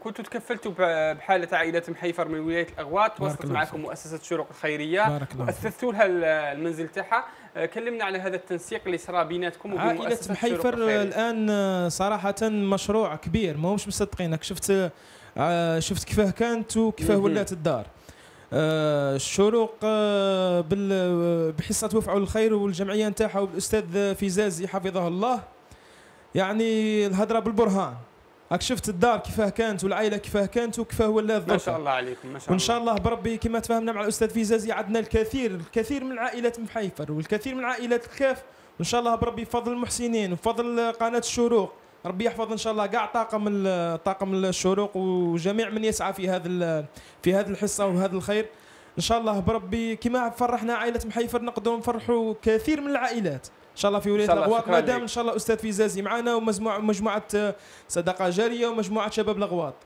كنتوا تكفلتوا بحالة عائلة محيفر من ولاية الأغواط، تواصلت معكم مؤسسة شروق الخيرية وأسستوا لها المنزل تاعها. كلمنا على هذا التنسيق اللي صرا بيناتكم وبين عائلة مؤسسة محيفر الآن صراحة مشروع كبير، ماهمش مصدقينك. شفت كيفاه كانت وكيفاه ولات الدار. الشروق بحصة وفعوا الخير والجمعية نتاعها والأستاذ فيزازي حفظه الله، يعني الهضرة بالبرهان. راك شفت الدار كيفاه كانت والعائله كيفاه كانت وكيفاه ولات. ما شاء الله عليكم، ما شاء الله. وان شاء الله بربي كما تفاهمنا مع الاستاذ فيزازي عندنا الكثير من عائلات محيفر والكثير من عائلات الكاف، وان شاء الله بربي بفضل المحسنين وبفضل قناه الشروق ربي يحفظ ان شاء الله كاع طاقم الشروق وجميع من يسعى في هذه الحصه وهذا الخير. ان شاء الله بربي كما فرحنا عائله محيفر نقدروا نفرحوا كثير من العائلات ان شاء الله في ولايه الأغواط، ما دام ان شاء الله استاذ فيزازي معنا ومجموعه صدقه جاريه ومجموعه شباب الأغواط.